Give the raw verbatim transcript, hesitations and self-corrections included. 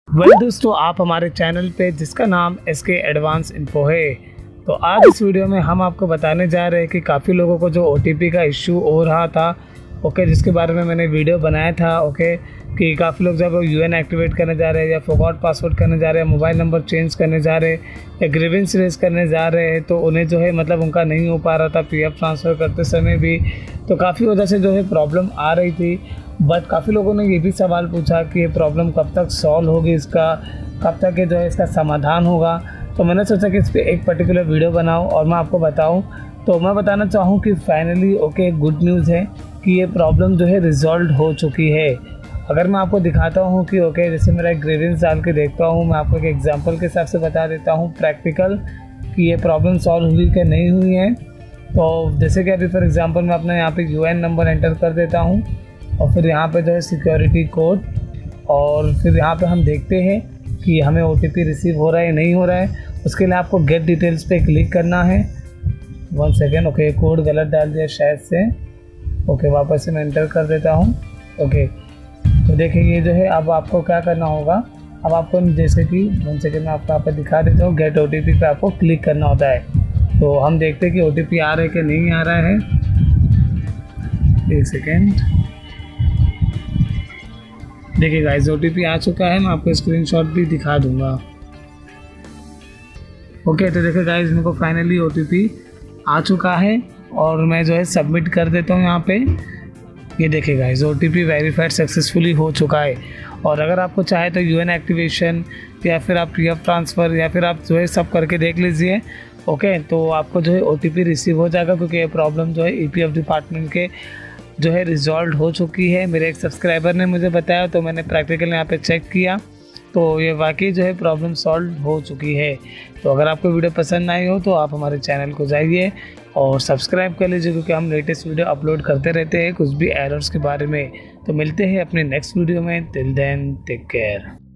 Well दोस्तों, आप हमारे चैनल पे जिसका नाम एस के एडवांस इन्फो है। तो आज इस वीडियो में हम आपको बताने जा रहे हैं कि काफ़ी लोगों को जो ओ टी पी का इश्यू हो रहा था, ओके, जिसके बारे में मैंने वीडियो बनाया था, ओके, कि काफ़ी लोग जब यू एन एक्टिवेट करने जा रहे हैं या फॉरगॉट पासवर्ड करने जा रहे हैं, मोबाइल नंबर चेंज करने जा रहे हैं या ग्रीवेंस रेज करने जा रहे हैं, तो उन्हें जो है मतलब उनका नहीं हो पा रहा था पी एफ ट्रांसफ़र करते समय भी। तो काफ़ी वजह से जो है प्रॉब्लम आ रही थी। बट काफ़ी लोगों ने ये भी सवाल पूछा कि ये प्रॉब्लम कब तक सॉल्व होगी, इसका कब तक ये जो है इसका समाधान होगा। तो मैंने सोचा कि इस पर एक पर्टिकुलर वीडियो बनाऊं और मैं आपको बताऊं। तो मैं बताना चाहूं कि फाइनली ओके गुड न्यूज़ है कि ये प्रॉब्लम जो है रिजॉल्व हो चुकी है। अगर मैं आपको दिखाता हूं कि ओके जैसे मेरा एक ग्रीवेंस डाल के देखता हूं, मैं आपको एक एग्जांपल के हिसाब से बता देता हूं प्रैक्टिकल कि ये प्रॉब्लम सॉल्व हुई कि नहीं हुई है। तो जैसे कि अभी फॉर एग्जांपल मैं अपना यहाँ पे यू एन नंबर एंटर कर देता हूँ और फिर यहाँ पे जो है सिक्योरिटी कोड, और फिर यहाँ पे हम देखते हैं कि हमें ओ टी पी रिसीव हो रहा है नहीं हो रहा है। उसके लिए आपको गेट डिटेल्स पे क्लिक करना है। वन सेकेंड, ओके, कोड गलत डाल दिया शायद से। ओके, वापस से मैं एंटर कर देता हूँ। ओके, तो देखिए ये जो है अब आपको क्या करना होगा। अब आपको जैसे कि वन सेकेंड में आपको यहाँ पर दिखा देता हूँ, गेट ओ टी पी पे आपको क्लिक करना होता है। तो हम देखते हैं कि ओ टी पी आ रहा है कि नहीं आ रहा है। एक सेकेंड, देखिए गाइस ओ टी पी आ चुका है। मैं आपको स्क्रीनशॉट भी दिखा दूंगा। ओके, तो देखिए गाइस मेरे को फाइनली ओ टी पी आ चुका है और मैं जो है सबमिट कर देता हूँ यहाँ पे। ये देखिए guys O T P verified successfully हो चुका है। और अगर आपको चाहे तो यू एन एक्टिवेशन या फिर आप पी एफ ट्रांसफ़र या फिर आप जो है सब करके देख लीजिए। ओके, तो आपको जो है ओ टी पी रिसीव हो जाएगा, क्योंकि ये प्रॉब्लम जो है ई पी एफ डिपार्टमेंट के जो है रिजॉल्व हो चुकी है। मेरे एक सब्सक्राइबर ने मुझे बताया, तो मैंने प्रैक्टिकल यहाँ पे चेक किया, तो ये वाकई जो है प्रॉब्लम सॉल्व हो चुकी है। तो अगर आपको वीडियो पसंद आई हो तो आप हमारे चैनल को जाइए और सब्सक्राइब कर लीजिए, क्योंकि हम लेटेस्ट वीडियो अपलोड करते रहते हैं कुछ भी एरर्स के बारे में। तो मिलते हैं अपने नेक्स्ट वीडियो में। Till then take care.